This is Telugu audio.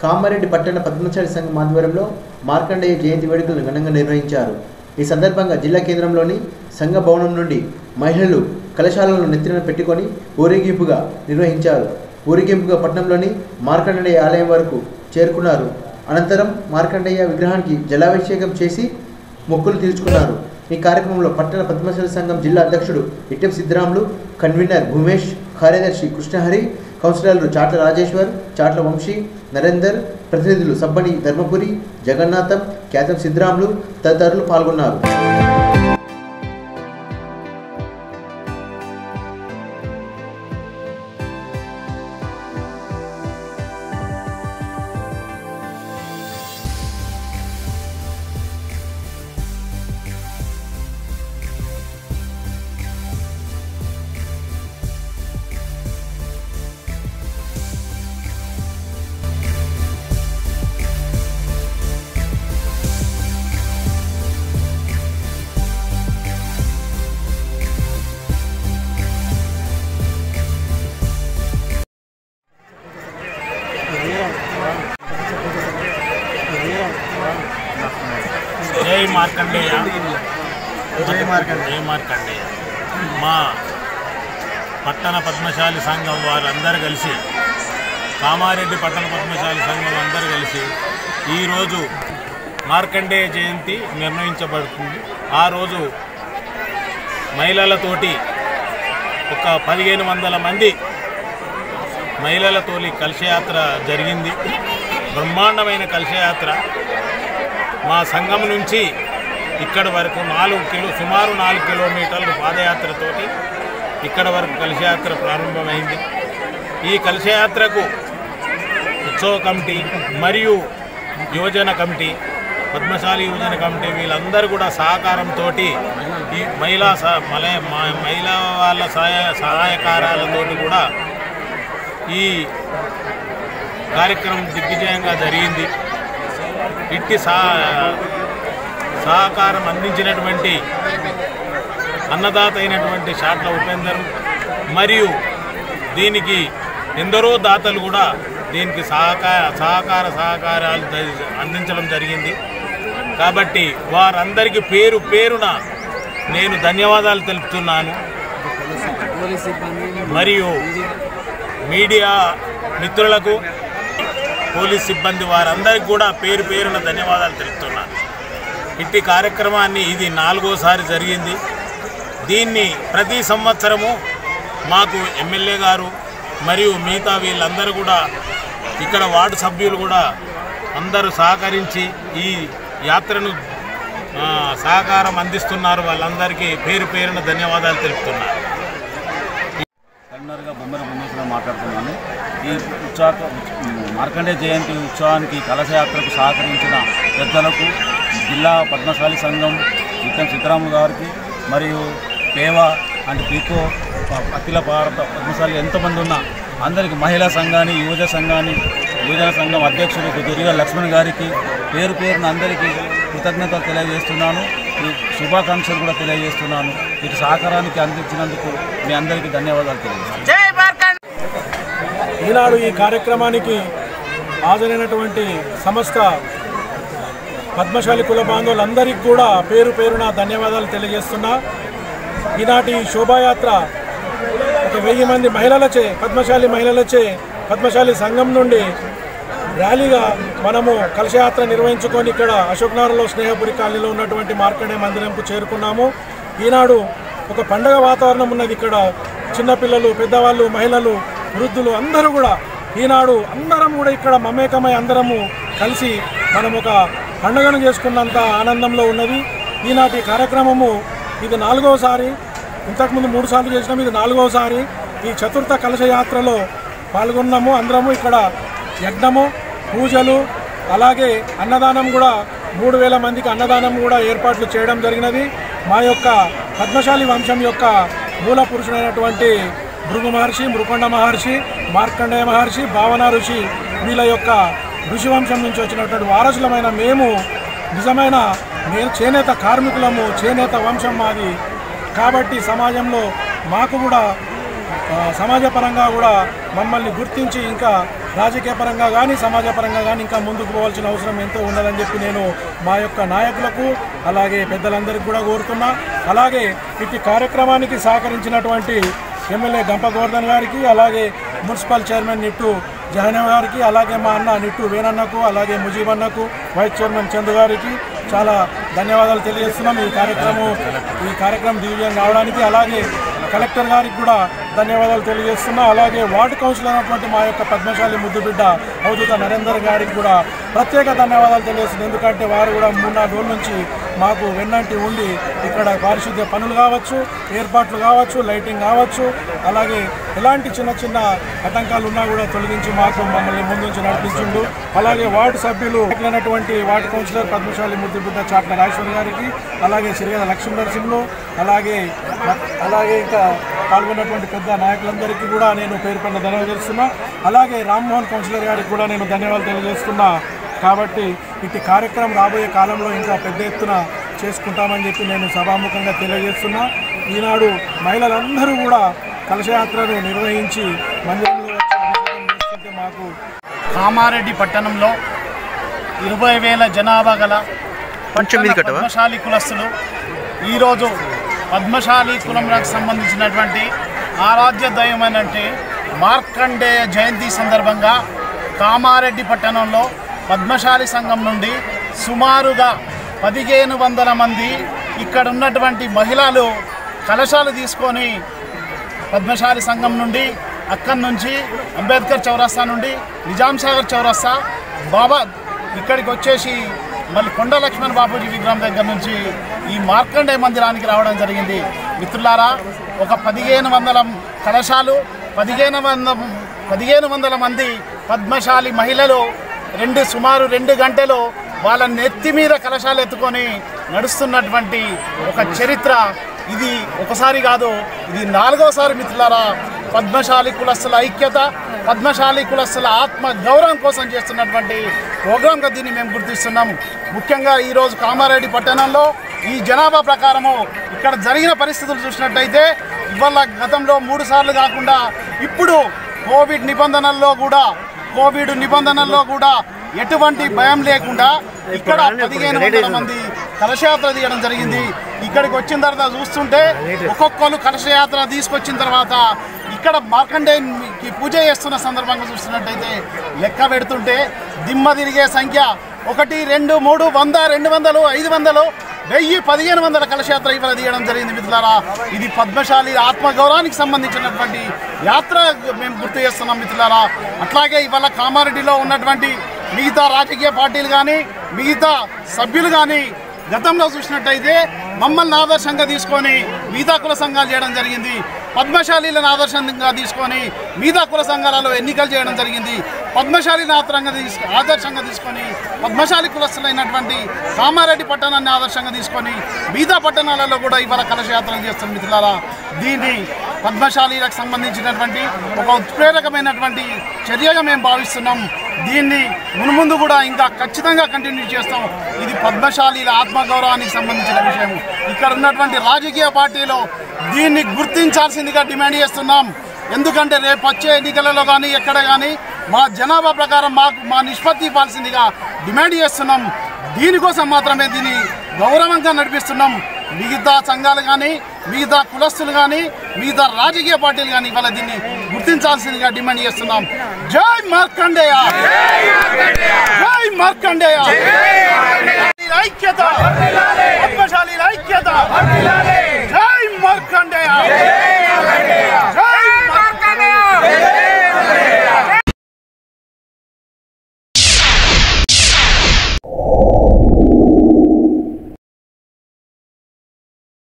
కామారెడ్డి పట్టణ పద్మశాలి సంఘం ఆధ్వర్యంలో మార్కండేయ జయంతి వేడుకలను ఘనంగా నిర్వహించారు. ఈ సందర్భంగా జిల్లా కేంద్రంలోని సంఘ భవనం నుండి మహిళలు కలశాలను నెత్తిన పెట్టుకొని ఊరేగింపుగా నిర్వహించారు. ఊరేగింపుగా పట్టణంలోని మార్కండేయ ఆలయం వరకు చేరుకున్నారు. అనంతరం మార్కండేయ విగ్రహానికి జలాభిషేకం చేసి మొక్కులు తీర్చుకున్నారు. ఈ కార్యక్రమంలో పట్టణ పద్మశాలి సంఘం జిల్లా అధ్యక్షుడు ఇట్టెం సిద్ధరాములు, కన్వీనర్ భూమేష్, కార్యదర్శి కృష్ణహరి, కౌన్సిలర్లు చాట్ల రాజేశ్వర్, చాట్ల వంశీ, నరేందర్, ప్రతినిధులు సబ్బని ధర్మపురి, జగన్నాథం, క్యాతం సిద్ధరాములు తదితరులు పాల్గొన్నారు. जय मार्कंडेय మా పట్టణ పద్మశాలి సంఘం వారందరూ కలిసి కామారెడ్డి పట్టణ పద్మశాలి సంఘం అందరూ కలిసి ఈరోజు మార్కండేయ జయంతి నిర్వహించబడుతుంది. ఆ రోజు మహిళలతోటి ఒక 1500 మంది మహిళలతోటి కలశయాత్ర జరిగింది. బ్రహ్మాండమైన కలశయాత్ర. మా సంఘం నుంచి ఇక్కడ వరకు సుమారు 4 కిలోమీటర్లు పాదయాత్రతోటి ఇక్కడ వరకు కలశయాత్ర ప్రారంభమైంది. ఈ కలశయాత్రకు ఉత్సవ కమిటీ మరియు యువజన కమిటీ, పద్మశాలి యువజన కమిటీ వీళ్ళందరూ కూడా సహకారంతో ఈ మహిళా వాళ్ళ సహాయకారాలతో కూడా ఈ కార్యక్రమం దిగ్విజయంగా జరిగింది. ఇట్టి సహకారం అందించినటువంటి అన్నదాత అయినటువంటి చాట్ల ఉపేందర్ మరియు దీనికి ఎందరో దాతలు కూడా దీనికి సహకారాలు అందించడం జరిగింది. కాబట్టి వారందరికీ పేరు పేరున నేను ధన్యవాదాలు తెలుపుతున్నాను. మరియు మీడియా మిత్రులకు, పోలీస్ సిబ్బంది వారందరికీ కూడా పేరు పేరున ధన్యవాదాలు తెలుపుతున్నాను. ఇట్టి కార్యక్రమాన్ని ఇది 4వసారి జరిగింది. దీన్ని ప్రతి సంవత్సరము మాకు ఎమ్మెల్యే గారు మరియు మిగతా వీళ్ళందరూ కూడా ఇక్కడ వార్డు సభ్యులు కూడా అందరూ సహకరించి ఈ యాత్రను సహకారం అందిస్తున్నారు. వాళ్ళందరికీ పేరు పేరున ధన్యవాదాలు తెలుపుతున్నారు. కన్వీనర్గా బొమ్మరి భూమేశ్వర మాట్లాడుతున్నాను. ఈ మార్కండేయ జయంతి ఉత్సవానికి కలశయాత్రకు సహకరించిన పెద్దలకు, జిల్లా పద్మశాలి సంఘం ఇట్టెం సిద్ధరాములు గారికి మరియు పేవా అండ్ పీకో అఖిల భారత పద్మశాలి ఎంతమంది ఉన్నా అందరికీ, మహిళా సంఘాన్ని, యువజన సంఘం అధ్యక్షుడు దుర్గా లక్ష్మణ్ గారికి పేరు పేరున అందరికీ కృతజ్ఞతలు తెలియజేస్తున్నాను. ఈ శుభాకాంక్షలు కూడా తెలియజేస్తున్నాను. ఇటు సహకారానికి అందించినందుకు మీ అందరికీ ధన్యవాదాలు తెలియజేస్తున్నాను. ఈనాడు ఈ కార్యక్రమానికి హాజరైనటువంటి సమస్త పద్మశాలి కుల బాంధవులందరికీ కూడా పేరు పేరున ధన్యవాదాలు తెలియజేస్తున్నా. ఈనాటి శోభాయాత్ర ఒక 1000 మంది మహిళలచే, పద్మశాలి మహిళలచే, పద్మశాలి సంఘం నుండి ర్యాలీగా మనము కలశయాత్ర నిర్వహించుకొని ఇక్కడ అశోక్ నగర్లో స్నేహపురి కాలనీలో ఉన్నటువంటి మార్కండేయ మందిరంకు చేరుకున్నాము. ఈనాడు ఒక పండగ వాతావరణం ఉన్నది. ఇక్కడ చిన్నపిల్లలు, పెద్దవాళ్ళు, మహిళలు, వృద్ధులు అందరూ కూడా ఈనాడు అందరం కూడా ఇక్కడ మమేకమై అందరము కలిసి మనం ఒక పండుగను చేసుకున్నంత ఆనందంలో ఉన్నది. ఈనాటి కార్యక్రమము ఇది 4వసారి. ఇంతకుముందు 3 సార్లు చేసినాము. ఇది 4వసారి. ఈ చతుర్థ కలశయాత్రలో పాల్గొన్నాము. అందరము ఇక్కడ యజ్ఞము, పూజలు, అలాగే అన్నదానం కూడా 3000 మందికి అన్నదానం కూడా ఏర్పాట్లు చేయడం జరిగినది. మా యొక్క పద్మశాలి వంశం యొక్క మూల పురుషుడైనటువంటి భృగు మహర్షి, మృకొండ మహర్షి, మార్కండేయ మహర్షి, భావన ఋషి వీళ్ళ యొక్క ఋషి వంశం నుంచి వచ్చినటువంటి వారసులమైన మేము నిజమైన చేనేత కార్మికులము, చేనేత వంశం మాది. కాబట్టి సమాజంలో మాకు కూడా సమాజపరంగా కూడా మమ్మల్ని గుర్తించి ఇంకా రాజకీయ పరంగా కానీ సమాజపరంగా కానీ ఇంకా ముందుకు పోవాల్సిన అవసరం ఎంతో ఉన్నదని చెప్పి నేను మా యొక్క నాయకులకు అలాగే పెద్దలందరికీ కూడా కోరుతున్నా. అలాగే ఇటు కార్యక్రమానికి సహకరించినటువంటి ఎమ్మెల్యే గంప గోవర్ధన్ గారికి, అలాగే మున్సిపల్ చైర్మన్ నిట్టు జహనవ్ గారికి, అలాగే మా అన్న నిట్టు వేణన్నకు, అలాగే ముజీబ్ అన్నకు, వైస్ చైర్మన్ చందు గారికి చాలా ధన్యవాదాలు తెలియజేస్తున్నాం. ఈ కార్యక్రమం దివ్యంగా కావడానికి. అలాగే కలెక్టర్ గారికి కూడా ధన్యవాదాలు తెలియజేస్తున్నా. అలాగే వార్డు కౌన్సిలర్ అయినటువంటి మా యొక్క పద్మశాలి ముద్దుబిడ్డ అవధూత నరేందర్ గారికి కూడా ప్రత్యేక ధన్యవాదాలు తెలియజేస్తుంది. ఎందుకంటే వారు కూడా 3-4 రోజుల నుంచి మాకు వెన్నంటి ఉండి ఇక్కడ పారిశుద్ధ్య పనులు కావచ్చు, ఏర్పాట్లు కావచ్చు, లైటింగ్ కావచ్చు, అలాగే ఎలాంటి చిన్న చిన్న ఆటంకాలు ఉన్నా కూడా తొలగించి మమ్మల్ని ముందుంచి నడిపించిండు. అలాగే వార్డు సభ్యులు అయినటువంటి వార్డు కౌన్సిలర్ పద్మశాలి ముద్దుబిడ్డ చాట్ల రాజేశ్వర్ గారికి, అలాగే సిరిగద లక్ష్మీ నరసింహులు, అలాగే ఇంకా పాల్గొన్నటువంటి పెద్ద నాయకులందరికీ కూడా నేను పేరు పైన ధన్యవాదాలు చేస్తున్నా. అలాగే రామ్మోహన్ కౌన్సిలర్ గారికి కూడా నేను ధన్యవాదాలు తెలియజేస్తున్నా. కాబట్టి ఇటు కార్యక్రమం రాబోయే కాలంలో ఇంకా పెద్ద ఎత్తున చేసుకుంటామని చెప్పి నేను సభాముఖంగా తెలియజేస్తున్నా. ఈనాడు మహిళలందరూ కూడా కలశయాత్రను నిర్వహించి మందిరంలో వచ్చి అభిషేకం చేసుకుంటే మాకు కామారెడ్డి పట్టణంలో 20,000 జనాభా గల పద్మశాలి కులస్తులు ఈరోజు పద్మశాలి కులంకు సంబంధించినటువంటి ఆరాధ్య దైవమైనటువంటి మార్కండేయ జయంతి సందర్భంగా కామారెడ్డి పట్టణంలో పద్మశాలి సంఘం నుండి సుమారుగా 1500 మంది ఇక్కడ ఉన్నటువంటి మహిళలు కలశాలు తీసుకొని పద్మశాలి సంఘం నుండి అక్కడి నుంచి అంబేద్కర్ చౌరస్తా నుండి నిజాం సాగర్ చౌరస్తా బాబా ఇక్కడికి వచ్చేసి మళ్ళీ కొండ లక్ష్మణ్ బాపూజీ విగ్రహం దగ్గర నుంచి ఈ మార్కండేయ మందిరానికి రావడం జరిగింది. మిత్రులారా, ఒక 1500 కలశాలు, 1500 మంది పద్మశాలి మహిళలు సుమారు 2 గంటలు వాళ్ళ నెత్తి మీద కలశాలు ఎత్తుకొని నడుస్తున్నటువంటి ఒక చరిత్ర. ఇది ఒకసారి కాదు, ఇది 4వసారి మిత్రులారా. పద్మశాలి కులస్తుల ఐక్యత, పద్మశాలి కులస్తుల ఆత్మ గౌరవం కోసం చేస్తున్నటువంటి ప్రోగ్రాంగా దీన్ని మేము గుర్తిస్తున్నాము. ముఖ్యంగా ఈరోజు కామారెడ్డి పట్టణంలో ఈ జనాభా ప్రకారము ఇక్కడ జరిగిన పరిస్థితులు చూసినట్టయితే ఇవాళ గతంలో 3 సార్లు కాకుండా ఇప్పుడు కోవిడ్ నిబంధనల్లో కూడా ఎటువంటి భయం లేకుండా ఇక్కడ 1500 మంది కలశయాత్ర తీయడం జరిగింది. ఇక్కడికి వచ్చిన తర్వాత చూస్తుంటే ఒక్కొక్కరు కలశయాత్ర తీసుకొచ్చిన తర్వాత ఇక్కడ మార్కండేయునికి పూజ చేస్తున్న సందర్భంగా చూస్తున్నట్టయితే లెక్క పెడుతుంటే దిమ్మ తిరిగే సంఖ్య 1, 2, 3, 100, 200, 500, 1000, 1500 కలశయాత్ర ఇవాళ తీయడం జరిగింది. మిత్రులారా, ఇది పద్మశాలి ఆత్మగౌరవానికి సంబంధించినటువంటి యాత్ర మేము గుర్తు చేస్తున్నాం మిత్రులారా. అట్లాగే ఇవాళ కామారెడ్డిలో ఉన్నటువంటి మిగతా రాజకీయ పార్టీలు కానీ మిగతా సభ్యులు కానీ గతంలో చూసినట్టయితే మమ్మల్ని ఆదర్శంగా తీసుకొని మిగతా కుల సంఘాలు చేయడం జరిగింది. పద్మశాలీలను ఆదర్శంగా తీసుకొని మిగతా కుల సంఘాలలో ఎన్నికలు చేయడం జరిగింది. పద్మశాలిని ఆదర్శంగా తీసుకొని పద్మశాలి కులస్తులైనటువంటి కామారెడ్డి పట్టణాన్ని ఆదర్శంగా తీసుకొని మిగతా పట్టణాలలో కూడా ఇవాళ కలశయాత్రలు చేస్తున్న మిత్రులారా, దీన్ని పద్మశాలీలకు సంబంధించినటువంటి ఒక ఉత్ప్రేరకమైనటువంటి చర్యగా మేము భావిస్తున్నాం. దీన్ని మున్ముందు కూడా ఇంకా ఖచ్చితంగా కంటిన్యూ చేస్తాం. ఇది పద్మశాలీల ఆత్మగౌరవానికి సంబంధించిన విషయం. ఇక్కడ ఉన్నటువంటి రాజకీయ పార్టీలు దీన్ని గుర్తించాల్సిందిగా డిమాండ్ చేస్తున్నాం. ఎందుకంటే రేపు వచ్చే ఎన్నికలలో కానీ ఎక్కడ కానీ మా జనాభా ప్రకారం మా నిష్పత్తి ఇవ్వాల్సిందిగా డిమాండ్ చేస్తున్నాం. దీనికోసం మాత్రమే దీన్ని గౌరవంగా నడిపిస్తున్నాం. మిగతా సంఘాలు కానీ మిగతా కులస్తులు కానీ మిగతా రాజకీయ పార్టీలు కానీ ఇవాళ దీన్ని గుర్తించాల్సిందిగా డిమాండ్ చేస్తున్నాం. జై మార్కండేయ, జై మార్కండేయ, ఐక్యత.